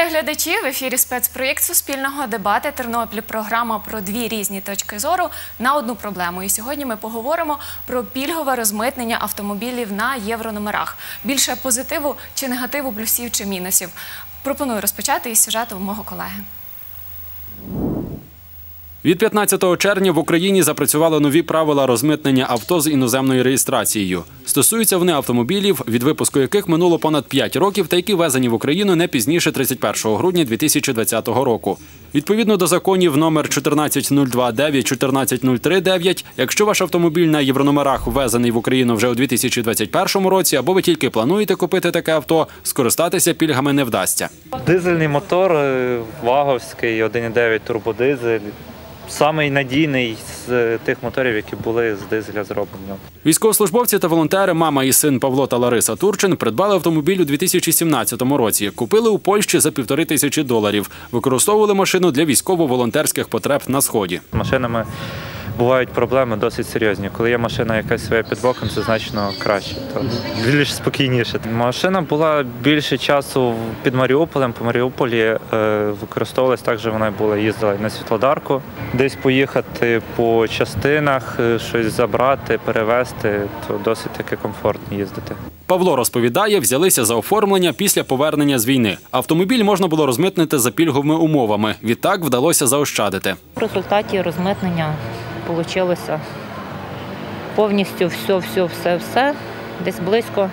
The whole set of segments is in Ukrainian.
Вітаю глядачів! В ефірі спецпроєкт Суспільного «Дебати Тернопіль». Програма про дві різні точки зору на одну проблему. І сьогодні ми поговоримо про пільгове розмитнення автомобілів на єврономерах. Більше позитиву чи негативу, плюсів чи мінусів. Пропоную розпочати із сюжету мого колеги. Від 15 червня в Україні запрацювали нові правила розмитнення авто з іноземною реєстрацією. Стосуються вони автомобілів, від випуску яких минуло понад 5 років та які ввезені в Україну не пізніше 31 грудня 2020 року. Відповідно до законів номер 1402-9, 1403-9, якщо ваш автомобіль на єврономерах ввезений в Україну вже у 2021 році, або ви тільки плануєте купити таке авто, скористатися пільгами не вдасться. Дизельний мотор, ваговський, 1,9 турбодизель. Самий надійний з тих моторів, які були з дизеля зроблені. Військовослужбовці та волонтери, мама і син Павло та Лариса Турчин, придбали автомобіль у 2017 році. Купили у Польщі за $1500. Використовували машину для військово-волонтерських потреб на Сході. Машинами бувають проблеми досить серйозні. Коли є машина якась своя під боком, це значно краще, то більш спокійніше. Машина була більше часу під Маріуполем, по Маріуполі використовувалась так, що вона була, їздила на Світлодарку. Десь поїхати по частинах, щось забрати, перевезти, то досить таки комфортно їздити. Павло розповідає, взялися за оформлення після повернення з війни. Автомобіль можна було розмитнити за пільговими умовами. Відтак вдалося заощадити. В результаті розмитнення вийшло повністю все, десь близько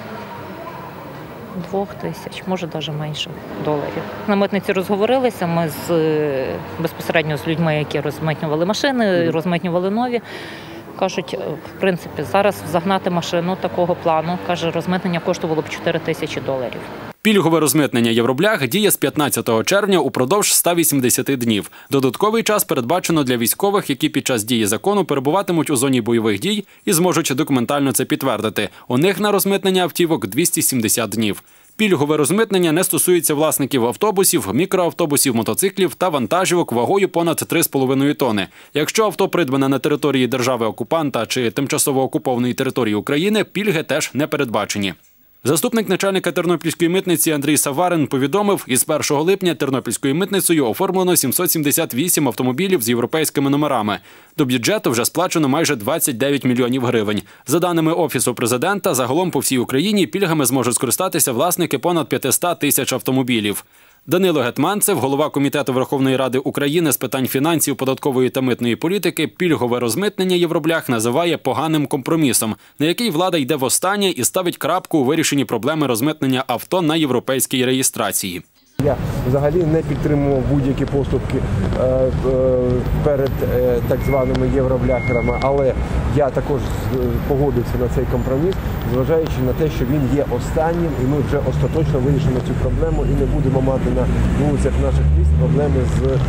2000, може навіть менше, доларів. На митниці розговорилися ми безпосередньо з людьми, які розмитнювали машини, розмитнювали нові. Кажуть, в принципі, зараз загнати машину такого плану, каже, розмитнення коштувало б $4000. Пільгове розмитнення євроблях діє з 15 червня упродовж 180 днів. Додатковий час передбачено для військових, які під час дії закону перебуватимуть у зоні бойових дій і зможуть документально це підтвердити. У них на розмитнення автівок 270 днів. Пільгове розмитнення не стосується власників автобусів, мікроавтобусів, мотоциклів та вантажівок вагою понад 3,5 тонни. Якщо авто придбане на території держави-окупанта чи тимчасово окупованої території України, пільги теж не передбачені. Заступник начальника Тернопільської митниці Андрій Саварин повідомив, із 1 липня Тернопільською митницею оформлено 778 автомобілів з європейськими номерами. До бюджету вже сплачено майже 29 мільйонів гривень. За даними Офісу президента, загалом по всій Україні пільгами зможуть скористатися власники понад 500 тисяч автомобілів. Данило Гетманцев, голова Комітету Верховної Ради України з питань фінансів, податкової та митної політики, пільгове розмитнення євроблях називає поганим компромісом, на який влада йде востаннє і ставить крапку у вирішенні проблеми розмитнення авто на європейській реєстрації. Я взагалі не підтримував будь-які поступки перед так званими євробляхерами, але я також погодився на цей компроміс, зважаючи на те, що він є останнім, і ми вже остаточно вирішимо цю проблему і не будемо мати на вулицях наших міст проблеми з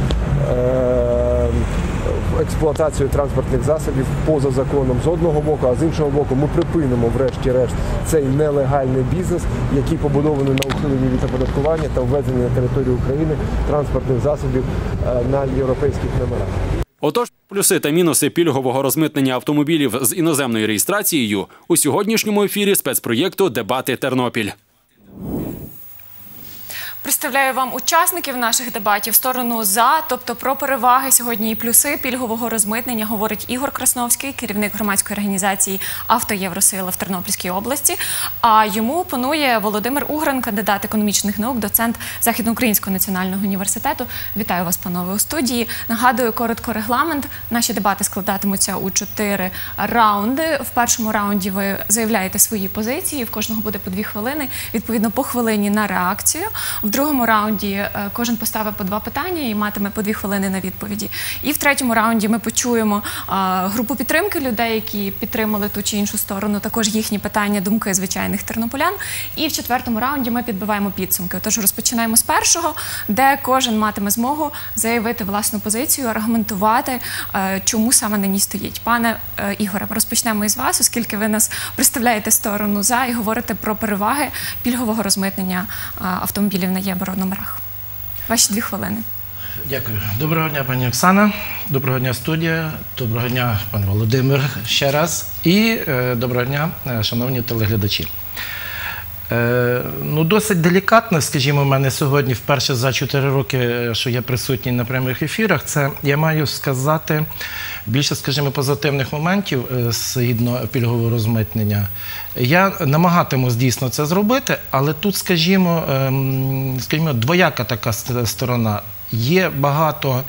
експлуатацією транспортних засобів поза законом з одного боку, а з іншого боку ми припинимо врешті-решт цей нелегальний бізнес, який побудований на ухиленні від оподаткування та ввезенні на територію України транспортних засобів на європейських номерах. Отож, плюси та мінуси пільгового розмитнення автомобілів з іноземною реєстрацією у сьогоднішньому ефірі спецпроєкту «Дебати Тернопіль». Представляю вам учасників наших дебатів. Сторону «за», тобто про переваги сьогодні і плюси пільгового розмитнення, говорить Ігор Красновський, керівник громадської організації «Автоєвросила» в Тернопільській області. А йому опонує Володимир Угрин, кандидат економічних наук, доцент Західноукраїнського національного університету. Вітаю вас, панове, у студії. Нагадую, коротко регламент. Наші дебати складатимуться у 4 раунди. В першому раунді ви заявляєте свої позиції, в кожного буде по 2 хвилини, відповідно по хвилині на реакцію. В другому раунді кожен поставить по 2 питання і матиме по 2 хвилини на відповіді. І в третьому раунді ми почуємо групу підтримки людей, які підтримали ту чи іншу сторону, також їхні питання, думки звичайних тернополян. І в четвертому раунді ми підбиваємо підсумки. Отож, розпочинаємо з першого, де кожен матиме змогу заявити власну позицію, аргументувати, чому саме на ній стоїть. Пане Ігоре, розпочнемо із вас, оскільки ви нас представляєте сторону «за» і говорите про переваги пільгового розмитнення автомобілів на єврономерах. Ваші 2 хвилини. Дякую. Доброго дня, пані Оксана. Доброго дня, студія. Доброго дня, пане Володимир, ще раз. І доброго дня, шановні телеглядачі. Ну, досить делікатно, скажімо, в мене сьогодні вперше за 4 роки, що я присутній на прямих ефірах, це я маю сказати більше, скажімо, позитивних моментів згідно пільгового розмитнення. Я намагатимусь дійсно це зробити, але тут, скажімо, двояка така сторона. Є багато,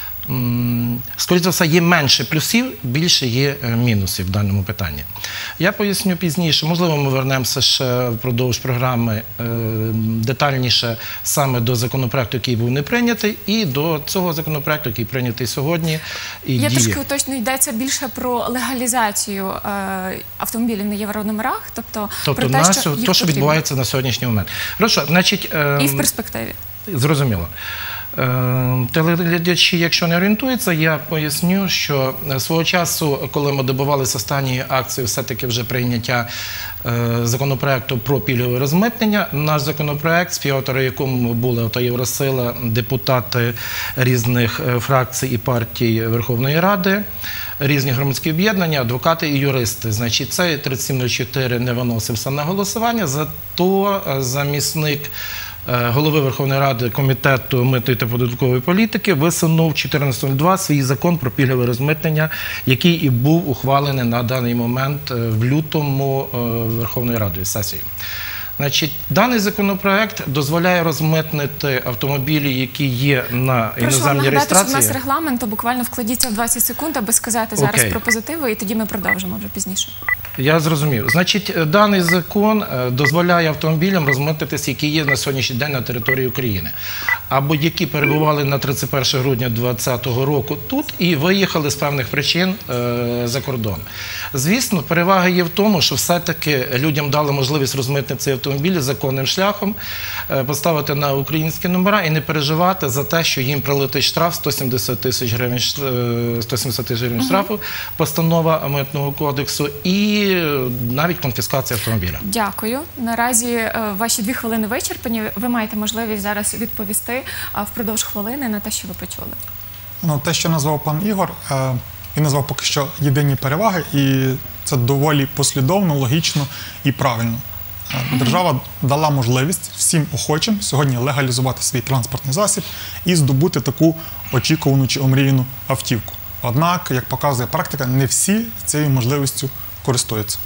скоріше за все, є менше плюсів, більше є мінусів в даному питанні. Я поясню пізніше, можливо, ми вернемося ще впродовж програми детальніше саме до законопроекту, який був не прийнятий, і до цього законопроекту, який прийнятий сьогодні і Я діє. трошки уточню, йдеться більше про легалізацію автомобілів на єврономерах, тобто про те, що їх що відбувається на сьогоднішній момент. Хорошо, значить, і в перспективі. Зрозуміло. Телеглядачі, якщо не орієнтуються, я поясню, що свого часу, коли ми добивалися останньої акції все-таки вже прийняття законопроекту про пільгове розмитнення, наш законопроект, співавтори якому були Євросила, депутати різних фракцій і партій Верховної Ради, різні громадські об'єднання, адвокати і юристи. Значить, цей 3704 не виносився на голосування, зато замісник голови Верховної Ради Комітету митної та податкової політики висунув 14.02 свій закон про пільгове розмитнення, який і був ухвалений на даний момент в лютому Верховною Радою сесією. Значить, даний законопроект дозволяє розмитнити автомобілі, які є на іноземній реєстрації. Прошу вам нагадати, що в нас регламент, то буквально вкладіться в 20 секунд, аби сказати зараз про позитиви, і тоді ми продовжимо вже пізніше. Я зрозумів. Значить, даний закон дозволяє автомобілям розмитнитися, які є на сьогоднішній день на території України, або які перебували на 31 грудня 2020 року тут і виїхали з певних причин за кордон. Звісно, перевага є в тому, що все-таки людям дали можливість розмитнити цей автомобіль законним шляхом, поставити на українські номера і не переживати за те, що їм прилетить штраф 170 тисяч гривень штрафу, постанова Митного кодексу і навіть конфіскація автомобіля. Дякую. Наразі ваші 2 хвилини вичерпані. Ви маєте можливість зараз відповісти впродовж хвилини на те, що ви почули. Ну, те, що назвав пан Ігор, він назвав поки що єдині переваги, і це доволі послідовно, логічно і правильно. Держава дала можливість всім охочим сьогодні легалізувати свій транспортний засіб і здобути таку очікувану чи омріяну автівку. Однак, як показує практика, не всі цією можливістю користуються.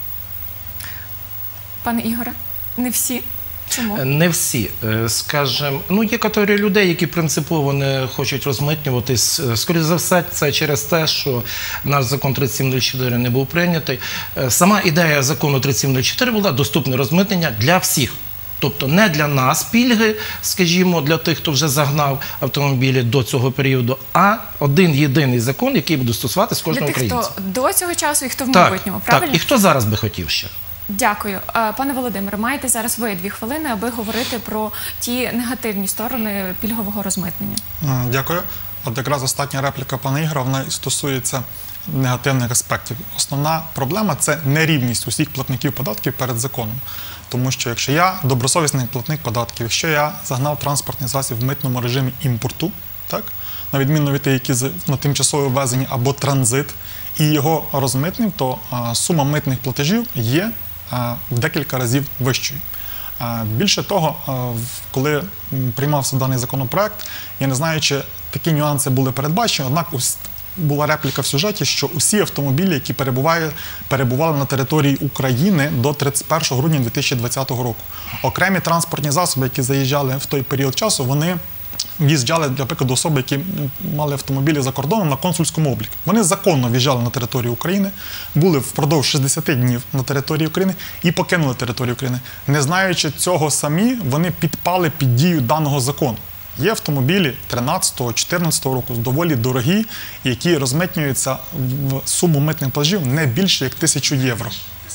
Пане Ігоре, не всі? Чому? Не всі. Скажімо, ну, є категорія людей, які принципово не хочуть розмитнюватись. Скоріше за все, це через те, що наш закон 3704 не був прийнятий. Сама ідея закону 3704 була доступне розмитнення для всіх. Тобто не для нас пільги, скажімо, для тих, хто вже загнав автомобілі до цього періоду, а один єдиний закон, який буде стосуватись кожного українця. Для тих, хто до цього часу і хто в майбутньому, правильно? Так, і хто зараз би хотів ще. Дякую. Пане Володимире, маєте зараз ви 2 хвилини, аби говорити про ті негативні сторони пільгового розмитнення. Дякую. От якраз остання репліка пана Ігора, вона і стосується негативних аспектів. Основна проблема – це нерівність усіх платників податків перед законом. Тому що якщо я добросовісний платник податків, якщо я загнав транспортний засіб в митному режимі імпорту, так, на відміну від тих, які на тимчасове ввезення або транзит, і його розмитнив, то сума митних платежів є в декілька разів вищою. Більше того, коли приймався даний законопроект, я не знаю, чи такі нюанси були передбачені, однак була репліка в сюжеті, що усі автомобілі, які перебували на території України до 31 грудня 2020 року. Окремі транспортні засоби, які заїжджали в той період часу, вони в'їжджали, для прикладу, особи, які мали автомобілі за кордоном на консульському обліку. Вони законно в'їжджали на територію України, були впродовж 60 днів на території України і покинули територію України. Не знаючи цього самі, вони підпали під дію даного закону. Є автомобілі 13-14 року, доволі дорогі, які розмитнюються в суму митних платежів не більше, як 1000 євро.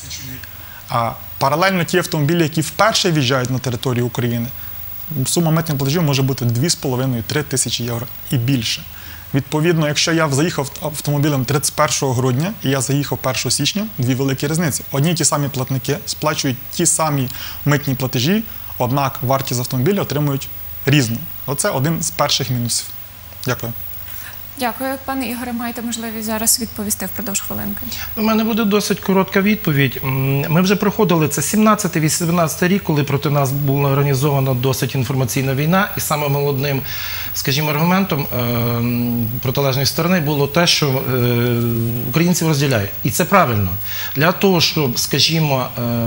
А паралельно ті автомобілі, які вперше в'їжджають на територію України, сума митних платежів може бути 2,5-3 тисячі євро і більше. Відповідно, якщо я заїхав автомобілем 31 грудня і я заїхав 1 січня, 2 великі різниці. Одні й ті самі платники сплачують ті самі митні платежі, однак вартість автомобіля отримують різну. Оце один з перших мінусів. Дякую. Дякую. Пане Ігоре, маєте можливість зараз відповісти впродовж хвилинки. У мене буде досить коротка відповідь. Ми вже проходили це 17-18 рік, коли проти нас була організована досить інформаційна війна, і самим головним, скажімо, аргументом протилежної сторони було те, що українців розділяють. І це правильно. Для того, щоб, скажімо,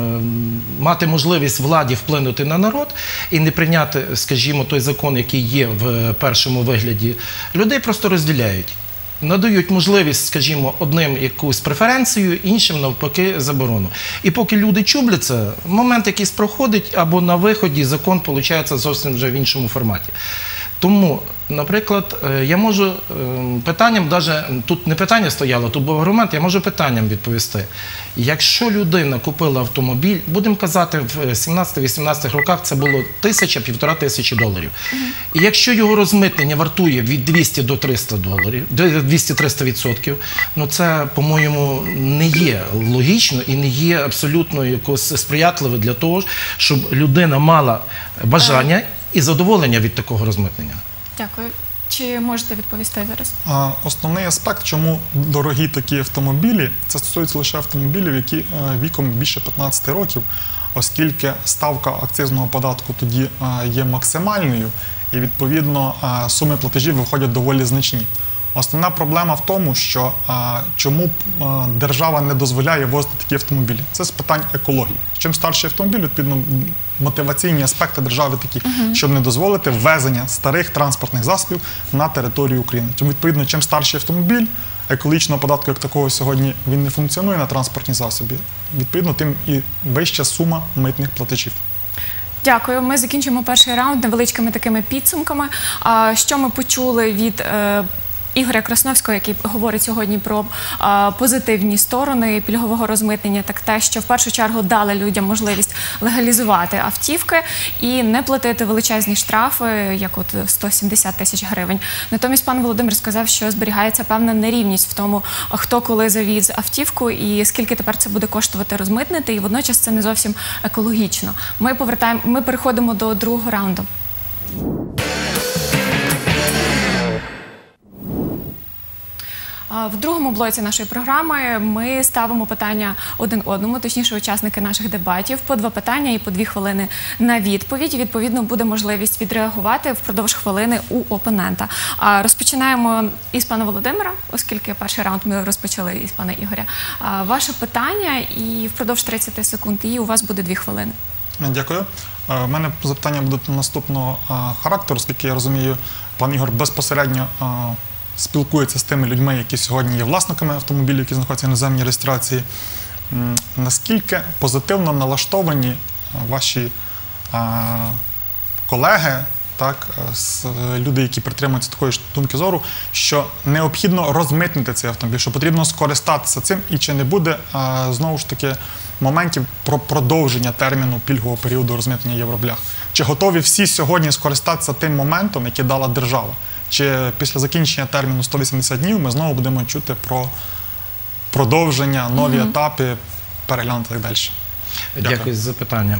мати можливість владі вплинути на народ і не прийняти, скажімо, той закон, який є в першому вигляді, людей просто розділяють. Надають можливість, скажімо, одним якусь преференцію, іншим навпаки заборону. І поки люди чубляться, момент якийсь проходить, або на виході закон виходить зовсім вже в іншому форматі. Тому, наприклад, я можу питанням, навіть тут не питання стояло, тут був аргумент, я можу питанням відповісти. Якщо людина купила автомобіль, будемо казати, в 17-18 роках це було 1000–1500 доларів. І якщо його розмитнення вартує від 200 до 300 доларів, 200-300%, ну це, по-моєму, не є логічно і не є абсолютно якось сприятливо для того, щоб людина мала бажання і задоволення від такого розмитнення. Дякую. Чи можете відповісти зараз? Основний аспект, чому дорогі такі автомобілі, це стосується лише автомобілів, які віком більше 15 років, оскільки ставка акцизного податку тоді є максимальною і, відповідно, суми платежів виходять доволі значні. Основна проблема в тому, що чому держава не дозволяє возити такі автомобілі. Це з питань екології. Чим старший автомобіль, відповідно, мотиваційні аспекти держави такі, щоб не дозволити ввезення старих транспортних засобів на територію України. Тому, відповідно, чим старший автомобіль, екологічного податку як такого сьогодні він не функціонує на транспортні засоби, відповідно, тим і вища сума митних платежів. Дякую. Ми закінчимо перший раунд невеличкими такими підсумками. Що ми почули від Ігоря Красновського, який говорить сьогодні про позитивні сторони пільгового розмитнення, так те, що в першу чергу дали людям можливість легалізувати автівки і не платити величезні штрафи, як от 170 тисяч гривень. Натомість пан Володимир сказав, що зберігається певна нерівність в тому, хто коли завіз автівку і скільки тепер це буде коштувати розмитнити, і водночас це не зовсім екологічно. Ми переходимо до другого раунду. В другому блоці нашої програми ми ставимо питання один одному, точніше учасники наших дебатів, по 2 питання і по 2 хвилини на відповідь. Відповідно, буде можливість відреагувати впродовж хвилини у опонента. Розпочинаємо із пана Володимира, оскільки перший раунд ми розпочали із пана Ігоря. Ваше питання і впродовж 30 секунд, і у вас буде 2 хвилини. Дякую. У мене запитання будуть наступного характеру, оскільки я розумію, пан Ігор безпосередньо спілкується з тими людьми, які сьогодні є власниками автомобілів, які знаходяться в іноземній реєстрації. Наскільки позитивно налаштовані ваші колеги, люди, які притримуються такої ж думки зору, що необхідно розмитнити цей автомобіль, що потрібно скористатися цим, і чи не буде, знову ж таки, моментів про продовження терміну пільгового періоду розмитнення євроблях? Чи готові всі сьогодні скористатися тим моментом, який дала держава? Чи після закінчення терміну 180 днів ми знову будемо чути про продовження, нові етапи, переглянути і так далі? Дякую за запитання.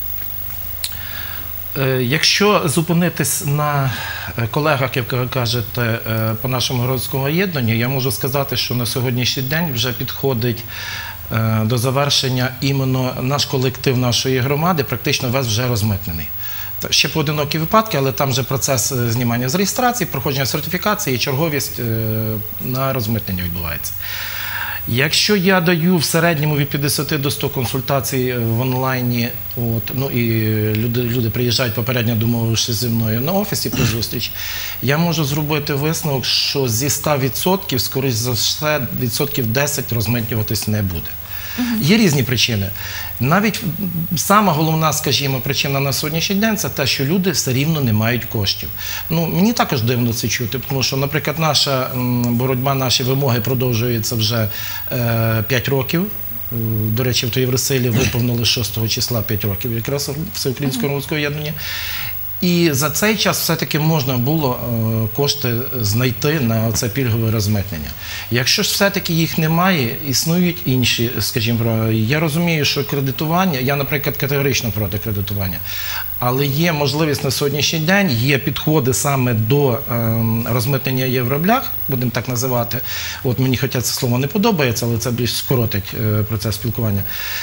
Якщо зупинитись на колегах, як ви кажете, по нашому громадському об'єднанню, я можу сказати, що на сьогоднішній день вже підходить до завершення іменно наш колектив нашої громади, практично весь вже розмитнений. Ще поодинокі випадки, але там вже процес знімання з реєстрації, проходження сертифікації і черговість на розмитнення відбувається. Якщо я даю в середньому від 50 до 100 консультацій в онлайні, і люди приїжджають попередньо домовившись зі мною на офісі про зустріч, я можу зробити висновок, що зі 100%, скоріш за все, 10% розмитнюватись не буде. Є різні причини. Навіть сама головна, скажімо, причина на сьогоднішній день – це те, що люди все рівно не мають коштів. Мені також дивно це чути, тому що, наприклад, наша боротьба, наші вимоги продовжуються вже 5 років. До речі, в Євросилі виповнили 6 числа 5 років якраз Всеукраїнського громадського об'єднання. І за цей час все-таки можна було кошти знайти на це пільгове розмитнення. Якщо ж все-таки їх немає, існують інші, скажімо, я розумію, що кредитування, я, наприклад, категорично проти кредитування, але є можливість на сьогоднішній день, є підходи саме до розмитнення євроблях, будемо так називати. От мені хоча це слово не подобається, але це більш скоротить процес спілкування.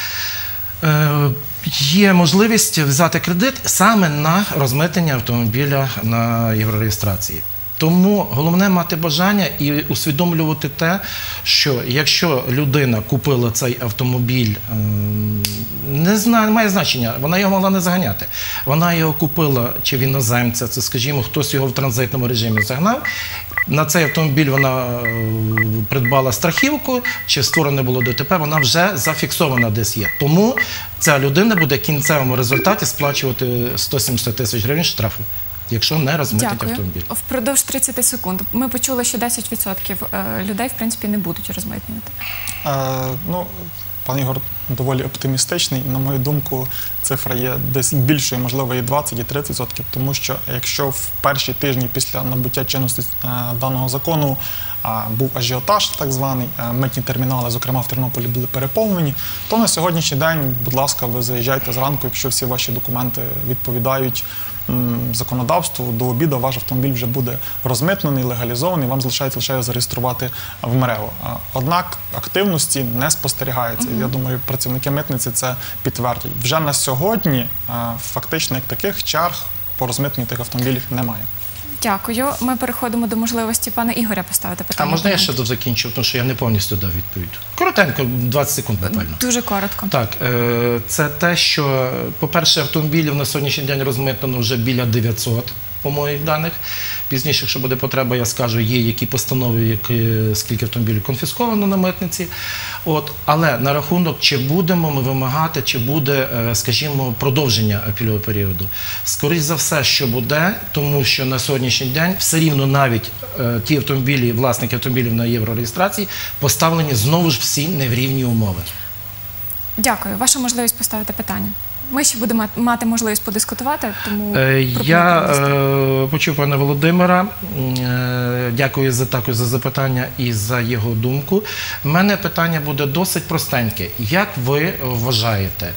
Є можливість взяти кредит саме на розмитнення автомобіля на єврореєстрації. Тому головне мати бажання і усвідомлювати те, що якщо людина купила цей автомобіль, не має значення, вона його могла не заганяти. Вона його купила чи в іноземця, це, скажімо, хтось його в транзитному режимі загнав. На цей автомобіль вона придбала страхівку, чи створене було ДТП, вона вже зафіксована десь є. Тому ця людина буде в кінцевому результаті сплачувати 170 тисяч гривень штрафу, якщо не розмитить автомобіль. Впродовж 30 секунд. Ми почули, що 10% людей, в принципі, не будуть розмитнювати. Пан Ігор доволі оптимістичний. На мою думку, цифра є десь більшою, можливо, і 20, і 30%, тому що якщо в перші тижні після набуття чинності даного закону був ажіотаж так званий, митні термінали, зокрема в Тернополі, були переповнені, то на сьогоднішній день, будь ласка, ви заїжджайте зранку, якщо всі ваші документи відповідають законодавству, до обіду ваш автомобіль вже буде розмитнений, легалізований, вам залишається лише зареєструвати в МРЕО. Однак активності не спостерігається. Я думаю, працівники митниці це підтвердять. Вже на сьогодні фактично як таких черг по розмитненню тих автомобілів немає. Дякую. Ми переходимо до можливості пана Ігоря поставити питання. А можна я ще закінчу, тому що я не повністю дав відповідь? Коротенько, 20 секунд буквально. Дуже коротко. Так, це те, що, по-перше, автомобілів на сьогоднішній день розмитнено вже біля 900, по моїх даних. Пізніше, якщо буде потреба, я скажу, є які постанови, скільки автомобілів конфісковано на митниці. Але на рахунок, чи будемо ми вимагати, чи буде, скажімо, продовження пільгового періоду. Скоріше за все, що буде, тому що на сьогоднішній день все рівно навіть ті автомобілі, власники автомобілів на єврореєстрації, поставлені знову ж всі не в рівні умови. Дякую. Ваша можливість поставити питання. Ми ще будемо мати можливість подискутувати, тому я почув пана Володимира. Дякую також за запитання і за його думку. У мене питання буде досить простеньке. Як ви вважаєте,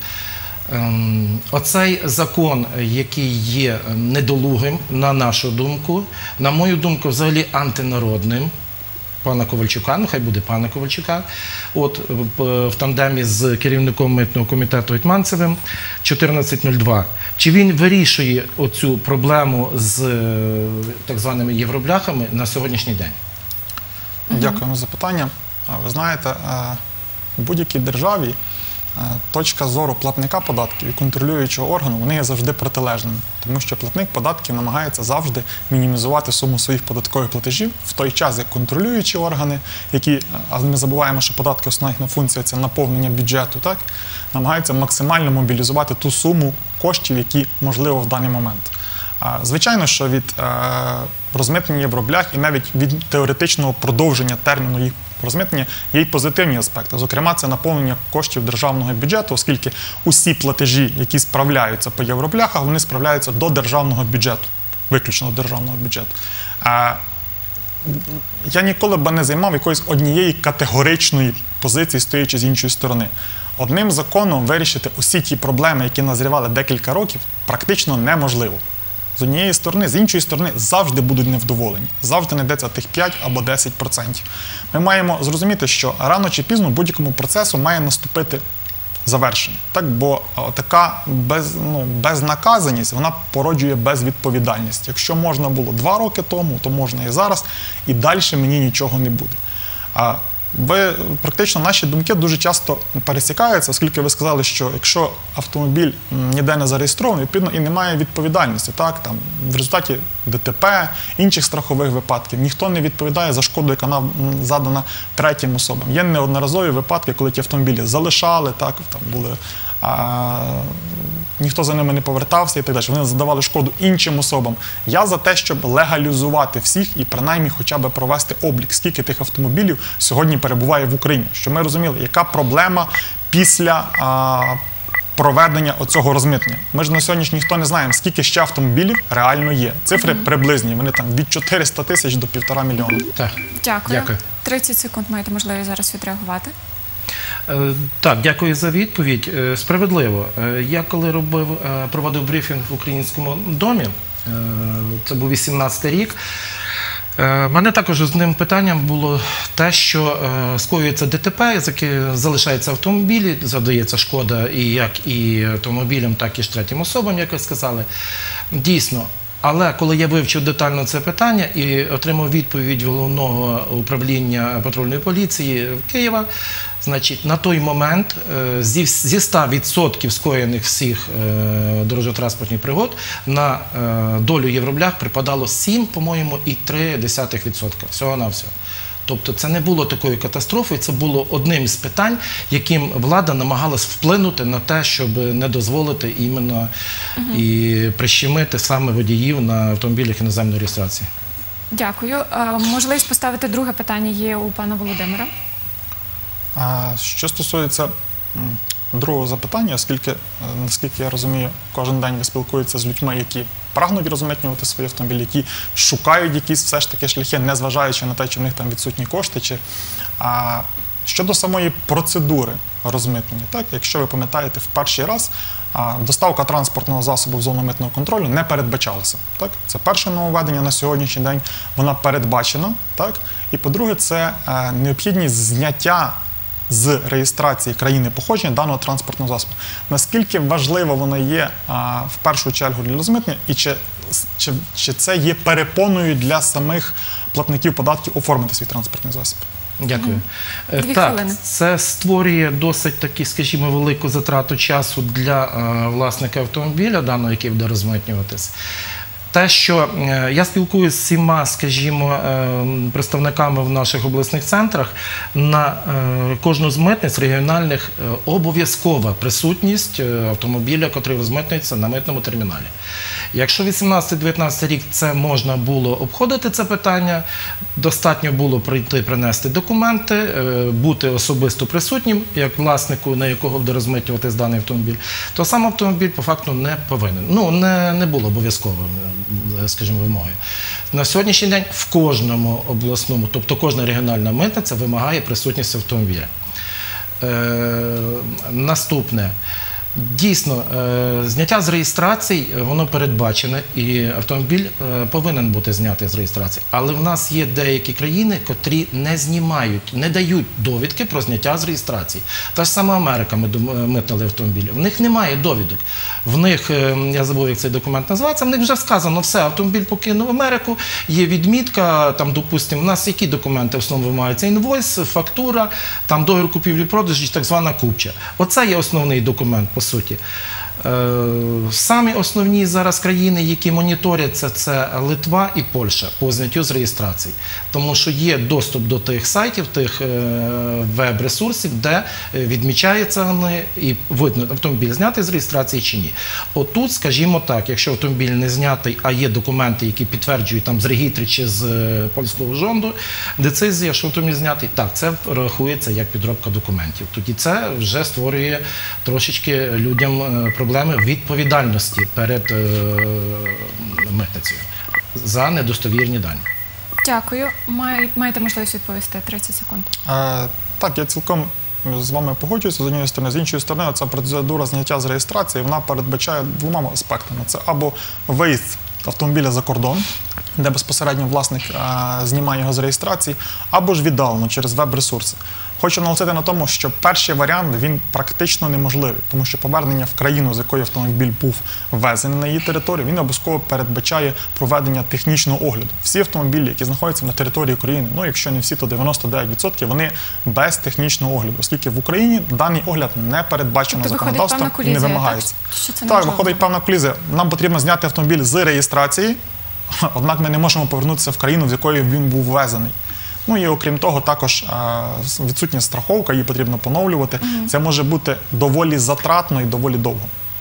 оцей закон, який є недолугим, на нашу думку, на мою думку, взагалі антинародним, пана Ковальчука, хай буде пана Ковальчука, в тандемі з керівником митного комітету Гетманцевим, 1402. Чи він вирішує оцю проблему з так званими євробляхами на сьогоднішній день? Дякуємо за питання. Ви знаєте, у будь-якій державі точка зору платника податків і контролюючого органу, вони є завжди протилежними. Тому що платник податків намагається завжди мінімізувати суму своїх податкових платежів, в той час, як контролюючі органи, які, а ми забуваємо, що податки основна їхня функція – це наповнення бюджету, так, намагаються максимально мобілізувати ту суму коштів, які можливо в даний момент. Звичайно, що від розмитнення євроблях і навіть від теоретичного продовження терміну їх розмитнення є й позитивні аспекти. Зокрема, це наповнення коштів державного бюджету, оскільки усі платежі, які справляються по євробляхах, вони справляються до державного бюджету, виключно до державного бюджету. Я ніколи б не займав якоїсь однієї категоричної позиції, стоячи з іншої сторони. Одним законом вирішити усі ті проблеми, які назрівали декілька років, практично неможливо. З однієї сторони, з іншої сторони завжди будуть невдоволені. Завжди знайдеться тих 5 або 10%. Ми маємо зрозуміти, що рано чи пізно будь-якому процесу має наступити завершення. Так, бо така безнаказаність, вона породжує безвідповідальність. Якщо можна було 2 роки тому, то можна і зараз, і далі мені нічого не буде. Практично наші думки дуже часто пересікаються, оскільки ви сказали, що якщо автомобіль ніде не зареєстрований, відповідно і немає відповідальності. Так? Там, в результаті ДТП, інших страхових випадків, ніхто не відповідає за шкоду, яка задана третім особам. Є неодноразові випадки, коли ті автомобілі залишали, так? Там були, ніхто за ними не повертався і так далі. Вони задавали шкоду іншим особам. Я за те, щоб легалізувати всіх і принаймні хоча б провести облік, скільки тих автомобілів сьогодні перебуває в Україні. Щоб ми розуміли, яка проблема після проведення оцього розмитнення. Ми ж на сьогоднішній ніхто не знаємо, скільки ще автомобілів реально є. Цифри приблизні, вони там від 400 тисяч до 1,5 мільйона. Так. Дякую. Дякую. 30 секунд маєте можливість зараз відреагувати. Так, дякую за відповідь. Справедливо. Я коли проводив брифінг в Українському домі, це був 18-й рік, мене також одним питанням було те, що скоюється ДТП, залишаються автомобілі, задається шкода як і автомобілям, так і ж третім особам, як ви сказали. Дійсно. Але коли я вивчив детально це питання і отримав відповідь Головного управління патрульної поліції Києва, значить, на той момент зі 100% скоєних всіх дорожньо-транспортних пригод на долю євроблях припадало 7, по-моєму, і 0,3% всього-навсього. Тобто це не було такою катастрофою, це було одним з питань, яким влада намагалась вплинути на те, щоб не дозволити іменно і прищемити саме водіїв на автомобілях іноземної реєстрації. Дякую. Можливість поставити друге питання є у пана Володимира. Що стосується другого запитання, оскільки, наскільки я розумію, кожен день ви спілкуєтеся з людьми, які прагнуть розмитнювати свої автомобілі, які шукають якісь все ж таки шляхи, незважаючи на те, чи в них там відсутні кошти. Щодо самої процедури розмитнення, так, якщо ви пам'ятаєте, в перший раз доставка транспортного засобу в зону митного контролю не передбачалася. Так? Це перше нововведення на сьогоднішній день, вона передбачена. Так? І по-друге, це необхідність зняття з реєстрації країни походження даного транспортного засобу. Наскільки важливо воно є в першу чергу для розмитнення і чи це є перепоною для самих платників податків оформити свій транспортний засіб? Дякую. 2 так, хвилини. це створює досить таки, скажімо, велику затрату часу для власника автомобіля, даного, який буде розмитнюватись. Те, що я спілкуюся з всіма, скажімо, представниками в наших обласних центрах, на кожну з митниць регіональних обов'язкова присутність автомобіля, який розмитнюється на митному терміналі. Якщо 18-19 рік це можна було обходити це питання, достатньо було прийти, принести документи, бути особисто присутнім, як власнику, на якого буде розмитнюватись даний автомобіль, то сам автомобіль по факту не повинен. Ну, не було обов'язковою, скажімо, вимогою. На сьогоднішній день в кожному обласному, тобто кожна регіональна митниця вимагає присутність автомобіля. Наступне. Дійсно, зняття з реєстрації, воно передбачене, і автомобіль повинен бути знятий з реєстрації. Але в нас є деякі країни, котрі не знімають, не дають довідки про зняття з реєстрації. Та ж сама Америка, ми митнили автомобілі. В них немає довідок. В них, я забув, як цей документ називається, в них вже сказано, все, автомобіль покинув Америку, є відмітка, там, допустимо, у нас які документи в основному вимагаються? Інвойс, фактура, там договір купівлі-продажу, так звана купча. Оце є основний документ, по суті. Самі основні зараз країни, які моніторяться, це Литва і Польща по зняттю з реєстрації. Тому що є доступ до тих сайтів, тих веб-ресурсів, де відмічається вони і видно, автомобіль знятий з реєстрації чи ні. Отут, скажімо так, якщо автомобіль не знятий, а є документи, які підтверджують там з регітрі чи з польського жонду, децизія, що автомобіль знятий, так, це рахується як підробка документів. Тоді це вже створює трошечки людям проблеми відповідальності перед митницею за недостовірні дані. Дякую. Маєте можливість відповісти 30 секунд. Так, я цілком з вами погоджуюся з однієї сторони. З іншої сторони, ця процедура зняття з реєстрації, вона передбачає двома аспектами. Це або виїзд автомобіля за кордон, де безпосередньо власник знімає його з реєстрації, або ж віддалено через веб-ресурси. Хочу наголосити на тому, що перший варіант, він практично неможливий, тому що повернення в країну, з якої автомобіль був ввезений на її територію, він обов'язково передбачає проведення технічного огляду. Всі автомобілі, які знаходяться на території України, ну якщо не всі, то 99%, вони без технічного огляду, оскільки в Україні даний огляд не передбачено законодавством і не вимагається. Так, виходить певна колізія. Нам потрібно зняти автомобіль з реєстрації, однак ми не можемо повернутися в країну, з якої він був ввезений. Ну і окрім того, також відсутня страховка, її потрібно поновлювати. Це може бути доволі затратно і доволі довго.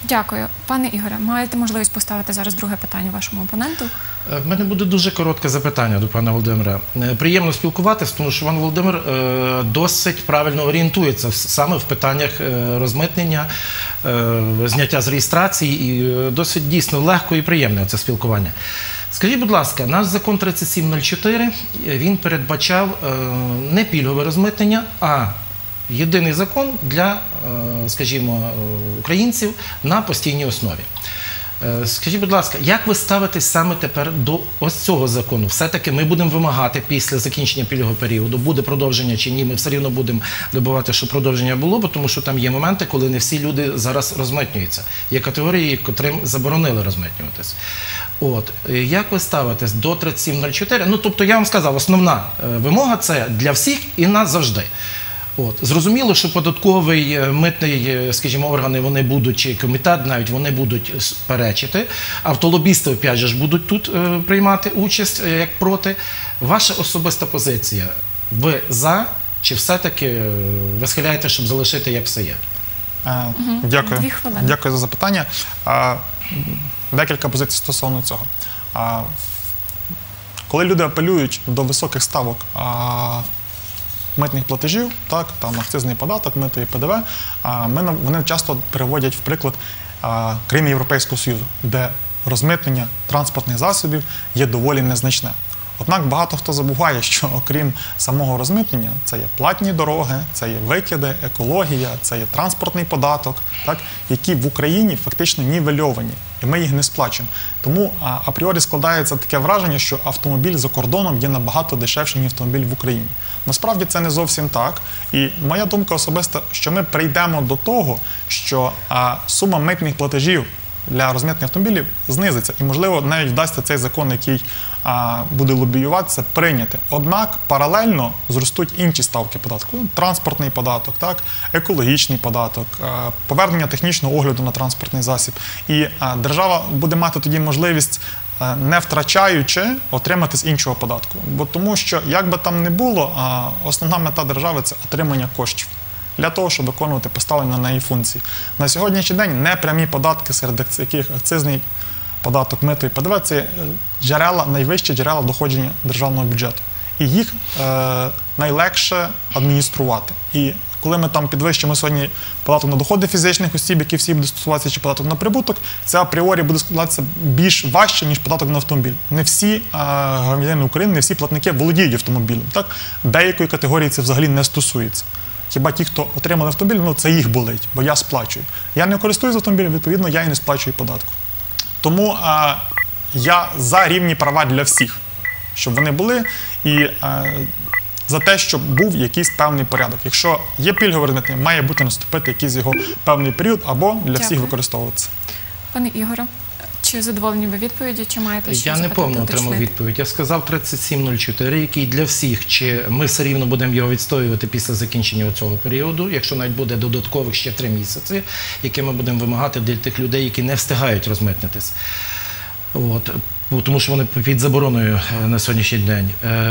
Дякую. Пане Ігоре, маєте можливість поставити зараз друге питання вашому опоненту? В мене буде дуже коротке запитання до пана Володимира. Приємно спілкуватися, тому що пан Володимир досить правильно орієнтується саме в питаннях розмитнення, зняття з реєстрації, і досить дійсно легко і приємне це спілкування. Скажіть, будь ласка, наш закон 3704, він передбачав не пільгове розмитнення, а єдиний закон для, скажімо, українців на постійній основі. Скажіть, будь ласка, як ви ставитесь саме тепер до ось цього закону? Все-таки ми будемо вимагати після закінчення пільгового періоду, буде продовження чи ні, ми все рівно будемо добивати, щоб продовження було, бо тому що там є моменти, коли не всі люди зараз розмитнюються. Є категорії, котрим заборонили розмитнюватись. От, як ви ставитесь до 3704? Ну, тобто, я вам сказав, основна вимога – це для всіх і назавжди. От. Зрозуміло, що податковий, митний, скажімо, органи, вони будуть, чи комітет навіть, вони будуть перечити. Автолобісти, опять же, будуть тут приймати участь, як проти. Ваша особиста позиція, ви за, чи все-таки ви схиляєте, щоб залишити, як все є? Дякую. 2 хвилини. Дякую за запитання. Декілька позицій стосовно цього. Коли люди апелюють до високих ставок митних платежів, так, там акцизний податок, мито і ПДВ, вони часто приводять в приклад країни Європейського Союзу, де розмитнення транспортних засобів є доволі незначне. Однак багато хто забуває, що окрім самого розмитнення, це є платні дороги, це є викиди, екологія, це є транспортний податок, так, які в Україні фактично нівельовані, і ми їх не сплачуємо. Тому апріорі складається таке враження, що автомобіль за кордоном є набагато дешевший, ніж автомобіль в Україні. Насправді це не зовсім так. І моя думка особиста, що ми прийдемо до того, що сума митних платежів для розмитнення автомобілів знизиться. І, можливо, навіть вдасться цей закон, який буде лобіюватися, прийняти. Однак паралельно зростуть інші ставки податку. Транспортний податок, так, екологічний податок, повернення технічного огляду на транспортний засіб. І держава буде мати тоді можливість, не втрачаючи, отримати з іншого податку. Бо тому що, як би там не було, основна мета держави – це отримання коштів для того, щоб виконувати поставлені на неї функції. На сьогоднішній день непрямі податки, серед яких акцизний податок, мито і ПДВ – це найвищі джерела доходження державного бюджету. І їх найлегше адмініструвати. І коли ми там підвищимо сьогодні податок на доходи фізичних осіб, які всі будуть стосуватися, чи податок на прибуток, це апріорі буде складатися більш важче, ніж податок на автомобіль. Не всі громадяни України, не всі платники володіють автомобілем. Так? Деякої категорії це взагалі не стосується. Хіба ті, хто отримали автомобіль, ну це їх болить, бо я сплачую. Я не користуюсь автомобілем, відповідно, я і не сплачую податку. Тому я за рівні права для всіх, щоб вони були, і за те, щоб був якийсь певний порядок. Якщо є пільгове розмитнення, має бути наступити якийсь його певний період або для всіх використовуватися. Пане Ігоре, чи задоволені ви відповіді, чи маєте ще Я не повно отримав відповідь. Я сказав 3704, який для всіх, чи ми все рівно будемо його відстоювати після закінчення цього періоду, якщо навіть буде додаткових ще 3 місяці, які ми будемо вимагати для тих людей, які не встигають розмитнитись. От. Тому що вони під забороною на сьогоднішній день.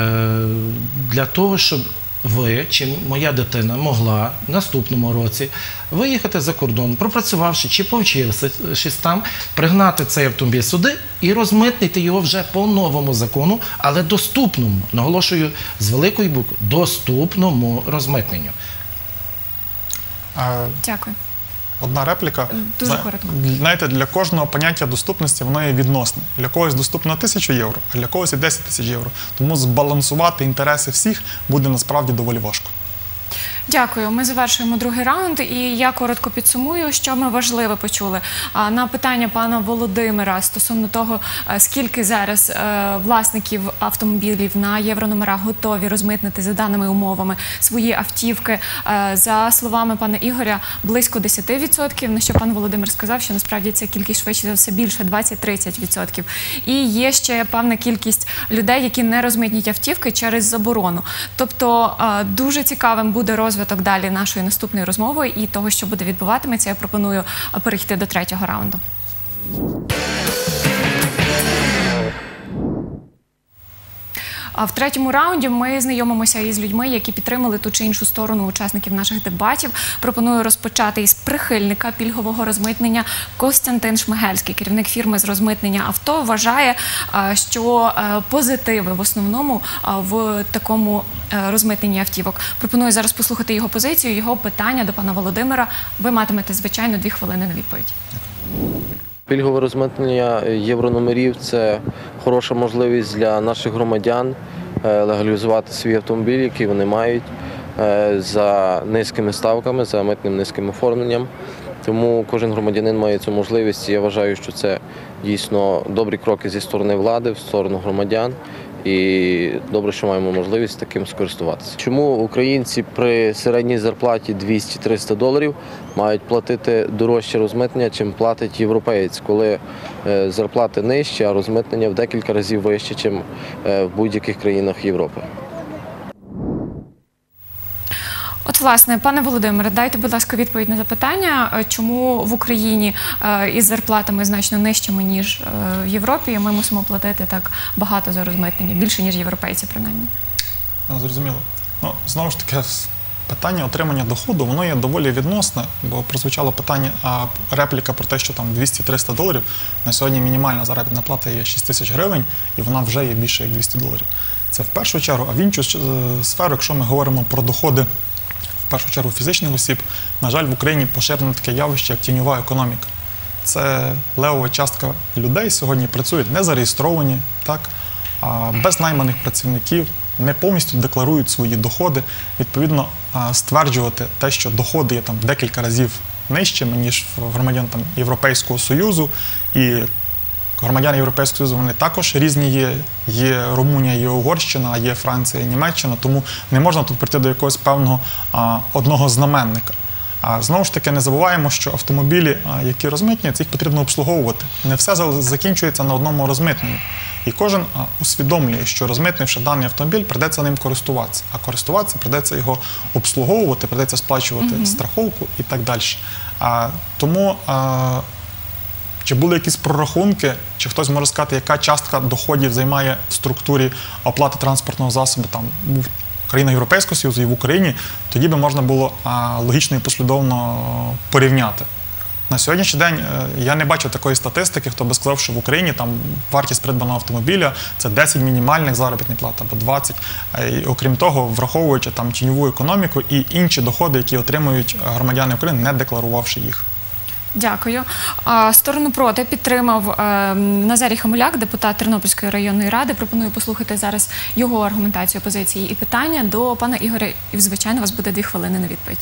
Для того, щоб ви чи моя дитина могла в наступному році виїхати за кордон, пропрацювавши чи повчившись там, пригнати цей автомобіль сюди і розмитнити його вже по новому закону, але доступному, наголошую з великої букви, доступному розмитненню. Дякую. Одна репліка. Дуже коротко. Знаєте, для кожного поняття доступності воно є відносне. Для когось доступно 1000 євро, а для когось і 10 000 євро. Тому збалансувати інтереси всіх буде насправді доволі важко. Дякую. Ми завершуємо другий раунд, і я коротко підсумую, що ми важливо почули. На питання пана Володимира стосовно того, скільки зараз власників автомобілів на єврономерах готові розмитнити за даними умовами свої автівки. За словами пана Ігоря, близько 10%, на що пан Володимир сказав, що насправді ця кількість швидше за все більше, 20-30%. І є ще певна кількість людей, які не розмитнять автівки через заборону. Тобто дуже цікавим буде розвиток далі нашої наступної розмови і того, що буде відбуватиметься. Я пропоную перейти до третього раунду. В третьому раунді ми знайомимося із людьми, які підтримали ту чи іншу сторону учасників наших дебатів. Пропоную розпочати із прихильника пільгового розмитнення. Костянтин Шмигельський, керівник фірми з розмитнення авто, вважає, що позитиви в основному в такому розмитненні автівок. Пропоную зараз послухати його позицію, його питання до пана Володимира. Ви матимете, звичайно, 2 хвилини на відповідь. Пільгове розмитнення єврономерів – це хороша можливість для наших громадян легалізувати свій автомобіль, який вони мають, за низькими ставками, за митним низьким оформленням. Тому кожен громадянин має цю можливість. Я вважаю, що це дійсно добрі кроки зі сторони влади, в сторону громадян. І добре, що маємо можливість таким скористуватися. Чому українці при середній зарплаті 200-300 доларів мають платити дорожче розмитнення, чим платить європеєць, коли зарплати нижчі, а розмитнення в декілька разів вище, ніж в будь-яких країнах Європи? От, власне, пане Володимире, дайте, будь ласка, відповідь на запитання, чому в Україні із зарплатами значно нижчими, ніж в Європі, ми мусимо платити так багато за розмитнення, більше, ніж європейці, принаймні. Зрозуміло. Знову ж таки, питання отримання доходу, воно є доволі відносне, бо прозвучало питання, репліка про те, що там 200-300 доларів. На сьогодні мінімальна заробітна плата є 6 тисяч гривень, і вона вже є більше, як 200 доларів. Це в першу чергу, а в іншу сферу, якщо ми говоримо про доходи, в першу чергу фізичних осіб, на жаль, в Україні поширено таке явище, як тіньова економіка. Це левова частка людей сьогодні працюють не зареєстровані, без найманих працівників, не повністю декларують свої доходи. Відповідно, стверджувати те, що доходи є там декілька разів нижчими, ніж в громадян Європейського Союзу, і громадяни Європейського Союзу, вони також різні є. Є Румунія, є Угорщина, є Франція, Німеччина, тому не можна тут прийти до якогось певного одного знаменника. Знову ж таки, не забуваємо, що автомобілі, які розмитнюються, їх потрібно обслуговувати. Не все закінчується на одному розмитненні. І кожен усвідомлює, що розмитнивши даний автомобіль, прийдеться ним користуватися. А користуватися прийдеться його обслуговувати, прийдеться сплачувати страховку і так далі. Тому чи були якісь прорахунки, чи хтось може сказати, яка частка доходів займає в структурі оплати транспортного засобу там в країнах Європейського Союзу і в Україні, тоді би можна було логічно і послідовно порівняти. На сьогоднішній день я не бачу такої статистики, хто би сказав, що в Україні там вартість придбаного автомобіля – це 10 мінімальних заробітних плат або 20. І, окрім того, враховуючи там тіньову економіку і інші доходи, які отримують громадяни України, не декларувавши їх. Дякую. Сторону проти підтримав Назарій Хамуляк, депутат Тернопільської районної ради. Пропоную послухати зараз його аргументацію, позиції і питання до пана Ігоря. І, звичайно, у вас буде 2 хвилини на відповідь.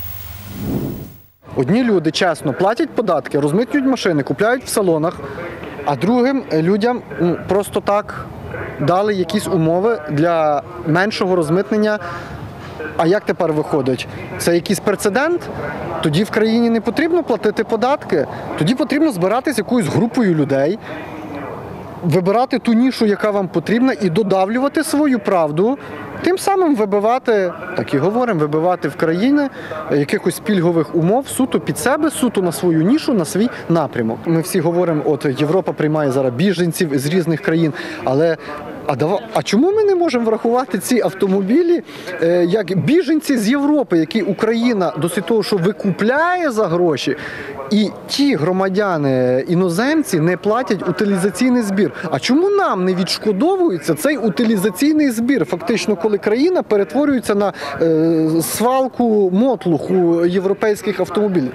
Одні люди чесно платять податки, розмитнюють машини, купляють в салонах, а другим людям просто так дали якісь умови для меншого розмитнення. А як тепер виходить? Це якийсь прецедент? Тоді в країні не потрібно платити податки, тоді потрібно збиратися якоюсь групою людей, вибирати ту нішу, яка вам потрібна, і додавлювати свою правду, тим самим вибивати, так і говоримо, вибивати в країни якихось пільгових умов суто під себе, суто на свою нішу, на свій напрямок. Ми всі говоримо, от Європа приймає зараз біженців з різних країн, але а чому ми не можемо врахувати ці автомобілі як біженці з Європи, які Україна досить того, що викупляє за гроші, і ті громадяни, іноземці не платять утилізаційний збір. А чому нам не відшкодовується цей утилізаційний збір? Фактично, коли країна перетворюється на свалку мотлуху європейських автомобілів.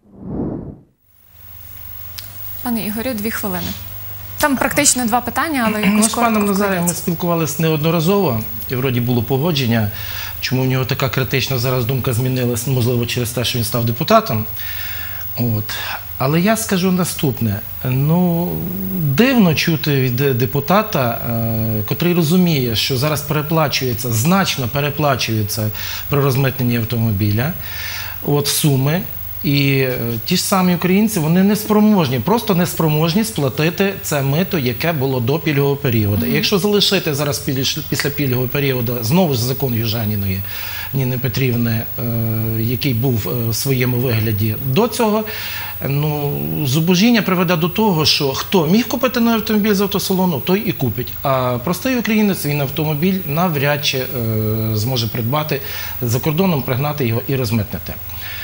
Пане Ігорю, 2 хвилини. Там практично 2 питання, але якось з паном Назарієм ми спілкувалися неодноразово, і вроді було погодження, чому в нього така критична зараз думка змінилась, можливо, через те, що він став депутатом. Але я скажу наступне. Дивно чути від депутата, котрий розуміє, що зараз переплачується, значно переплачується при розмитненні автомобіля, суми, І ті ж самі українці, вони не спроможні, просто не спроможні сплатити це мито, яке було до пільгового періоду. І якщо залишити зараз після пільгового періоду знову ж закон Южаніної Ніни Петрівни, який був в своєму вигляді до цього, зубожіння приведе до того, що хто міг купити на автомобіль з автосалону, той і купить. А простий українець, він автомобіль навряд чи зможе придбати за кордоном, пригнати його і розмитнити.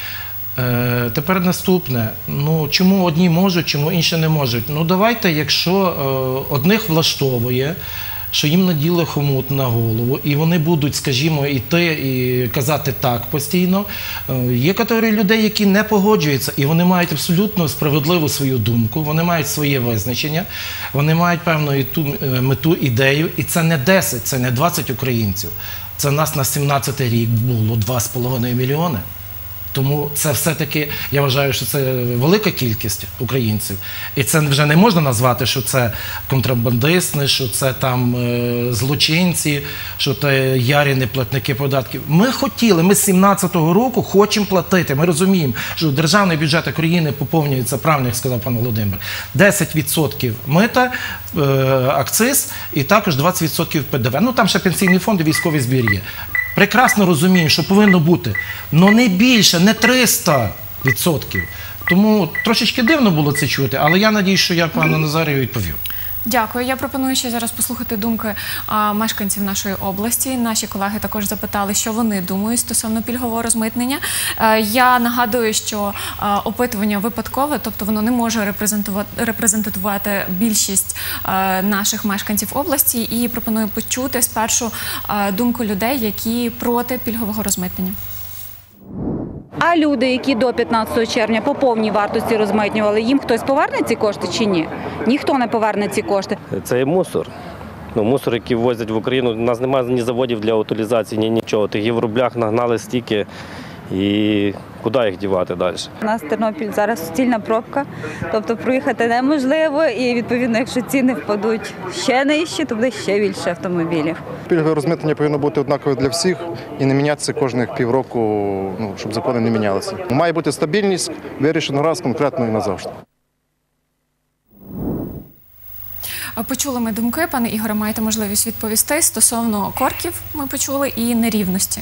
Тепер наступне. Чому одні можуть, чому інші не можуть? Давайте, якщо одних влаштовує, що їм наділи хомут на голову, і вони будуть, скажімо, йти і казати так постійно. Є категорії людей, які не погоджуються, і вони мають абсолютно справедливу свою думку, вони мають своє визначення, вони мають певну мету, ідею, і це не 10, це не 20 українців. Це нас на 17-й рік було 2,5 мільйони. Тому це все-таки, я вважаю, що це велика кількість українців. І це вже не можна назвати, що це контрабандисти, що це там злочинці, що це ярі неплатники податків. Ми хотіли, ми з 17-го року хочемо платити. Ми розуміємо, що державний бюджет України поповнюється, правильно, як сказав пан Володимир, 10% мита, акциз і також 20% ПДВ. Там ще пенсійний фонд і військовий збір є. Прекрасно розуміємо, що повинно бути, але не більше, не 300%. Тому трошечки дивно було це чути, але я надіюсь, що я пану Назарію відповів. Дякую. Я пропоную ще зараз послухати думки мешканців нашої області. Наші колеги також запитали, що вони думають стосовно пільгового розмитнення. Я нагадую, що опитування випадкове, тобто воно не може репрезентувати більшість наших мешканців області. І пропоную почути спершу думку людей, які проти пільгового розмитнення. А люди, які до 15 червня по повній вартості розмитнювали, їм хтось поверне ці кошти чи ні? Ніхто не поверне ці кошти. Це є мусор. Мусор, який ввозять в Україну. У нас немає ні заводів для утилізації, ні нічого. Тих євроблях нагнали стільки. І куди їх дівати далі? У нас Тернопіль зараз суцільна пробка, тобто проїхати неможливо і, відповідно, якщо ціни впадуть ще нижче, то буде ще більше автомобілів. Пільгове розмитнення повинно бути однакове для всіх і не мінятися кожних півроку, щоб закони не мінялися. Має бути стабільність, вирішено раз конкретно і назавжди. Почули ми думки, пане Ігоре, маєте можливість відповісти стосовно корків, ми почули, і нерівності.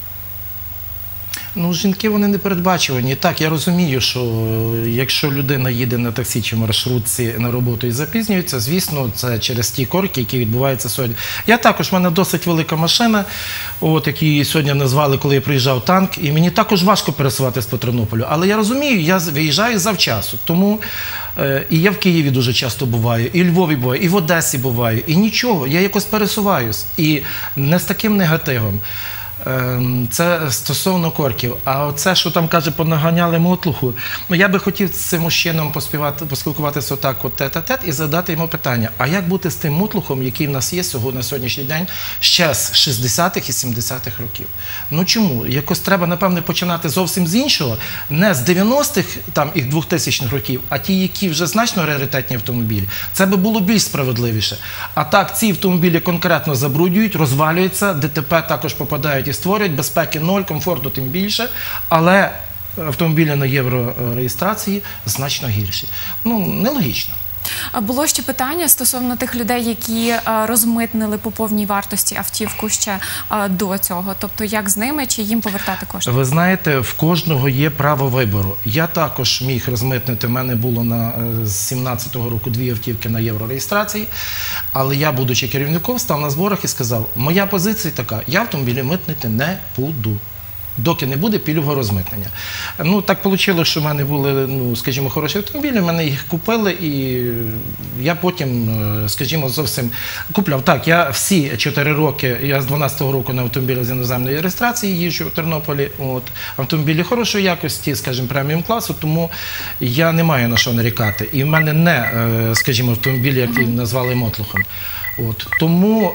Жінки, вони не передбачувані. Так, я розумію, що якщо людина їде на таксі чи маршрутці на роботу і запізнюється, звісно, це через ті корки, які відбуваються сьогодні. Я також, в мене досить велика машина, яку її сьогодні назвали, коли я приїжджав, танк, і мені також важко пересуватись по Тернополю. Але я розумію, я виїжджаю завчасу, тому і я в Києві дуже часто буваю, і в Львові буваю, і в Одесі буваю, і нічого, я якось пересуваюсь, і не з таким негативом. Це стосовно корків. А оце, що там, каже, понаганяли мотлуху, я би хотів з цим мужчином поспілкуватися отак тет-а-тет і задати йому питання, а як бути з тим мотлухом, який в нас є на сьогоднішній день ще з 60-х і 70-х років? Чому? Якось треба, напевне, починати зовсім з іншого, не з 90-х і 2000-х років, а ті, які вже значно раритетні автомобілі. Це би було більш справедливіше. А так, ці автомобілі конкретно забруднюють, розвалюються, ДТП також попадають і створюють, безпеки 0, комфорту тим більше, але автомобілі на єврореєстрації значно гірші. Нелогічно. Було ще питання стосовно тих людей, які розмитнили по повній вартості автівку ще до цього. Тобто, як з ними, чи їм повертати кошти? Ви знаєте, в кожного є право вибору. Я також міг розмитнити, в мене було з 17-го року 2 автівки на єврореєстрації, але я, будучи керівником, став на зборах і сказав, моя позиція така, я автомобілі митнити не буду. Доки не буде пільгового розмитнення. Так вийшло, що в мене були, скажімо, хороші автомобілі, мене їх купили, і я потім, скажімо, зовсім купляв. Так, я всі 4 роки, я з 12-го року на автомобілі з іноземної реєстрації їжджу в Тернополі, автомобілі хорошої якості, скажімо, преміум класу, тому я не маю на що нарікати. І в мене не, скажімо, автомобілі, які назвали мотлухом. Тому...